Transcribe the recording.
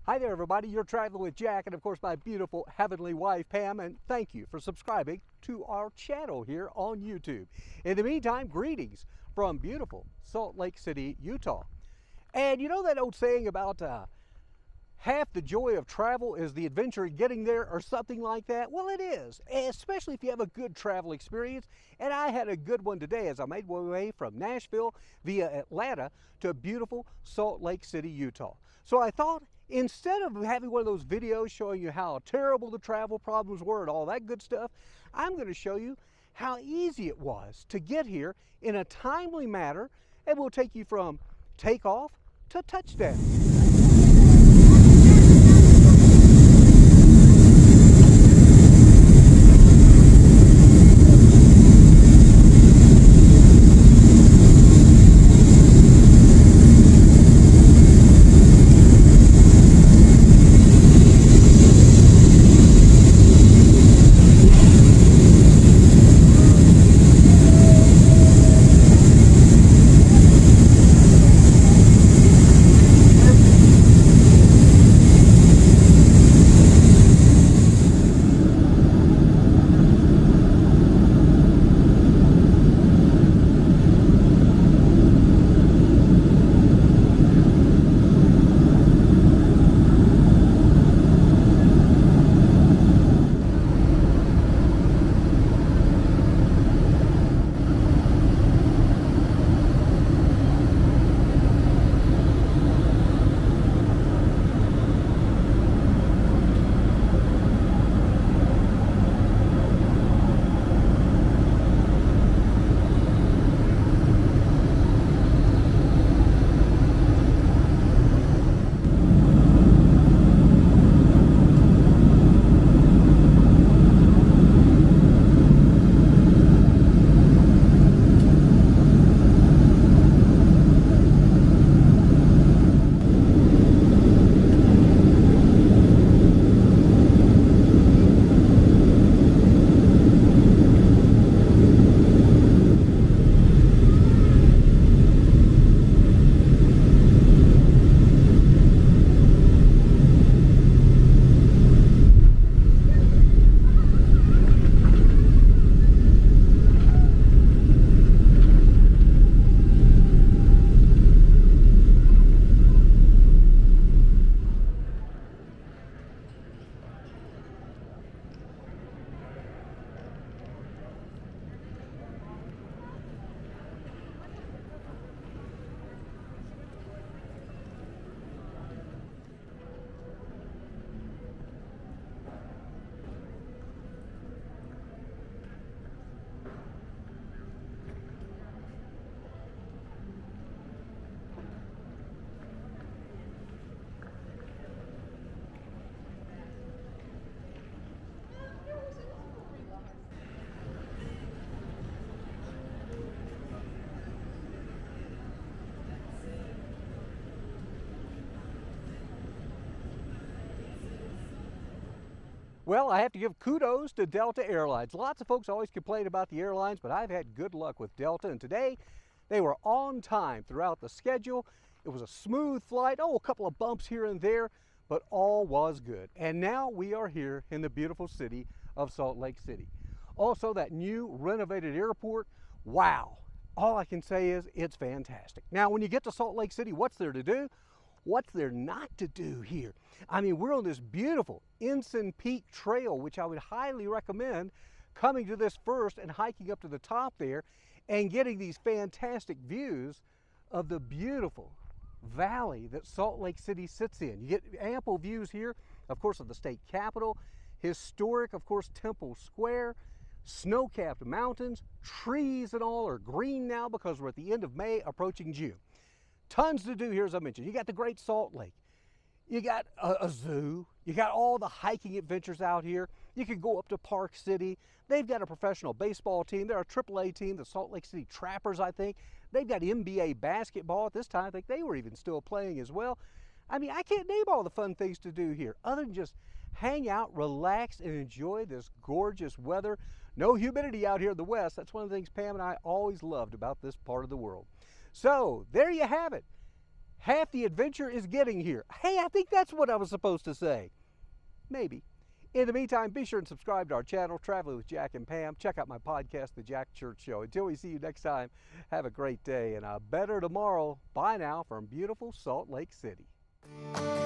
Hi there, everybody. You're traveling with Jack and, of course, my beautiful heavenly wife, Pam, and thank you for subscribing to our channel here on YouTube. In the meantime, greetings from beautiful Salt Lake City, Utah. And you know that old saying about half the joy of travel is the adventure in getting there, or something like that? Well, it is, especially if you have a good travel experience. And I had a good one today as I made my way from Nashville via Atlanta to beautiful Salt Lake City, Utah. So I thought, instead of having one of those videos showing you how terrible the travel problems were and all that good stuff, I'm going to show you how easy it was to get here in a timely manner, and we'll take you from takeoff to touchdown. Well, I have to give kudos to Delta Airlines. Lots of folks always complain about the airlines, but I've had good luck with Delta, and today they were on time throughout the schedule. It was a smooth flight, a couple of bumps here and there, but all was good. And now we are here in the beautiful city of Salt Lake City. Also, that new renovated airport, wow. All I can say is it's fantastic. Now, when you get to Salt Lake City, what's there to do? What's there not to do here? I mean, we're on this beautiful Ensign Peak Trail, which I would highly recommend coming to this first and hiking up to the top there and getting these fantastic views of the beautiful valley that Salt Lake City sits in. You get ample views here, of course, of the state capitol, historic, of course, Temple Square, snow-capped mountains, trees and all are green now because we're at the end of May, approaching June. Tons to do here, as I mentioned. You got the Great Salt Lake. You got a zoo. You got all the hiking adventures out here. You can go up to Park City. They've got a professional baseball team. They're a AAA team, the Salt Lake City Trappers, I think. They've got NBA basketball. At this time, I think they were even still playing as well. I mean, I can't name all the fun things to do here other than just hang out, relax, and enjoy this gorgeous weather. No humidity out here in the west. That's one of the things Pam and I always loved about this part of the world. So there you have it. half the adventure is getting here. Hey, I think that's what I was supposed to say. Maybe. In the meantime, be sure and subscribe to our channel, Traveling with Jack and Pam. Check out my podcast, The Jack Church Show. Until we see you next time, have a great day and a better tomorrow. Bye now from beautiful Salt Lake City.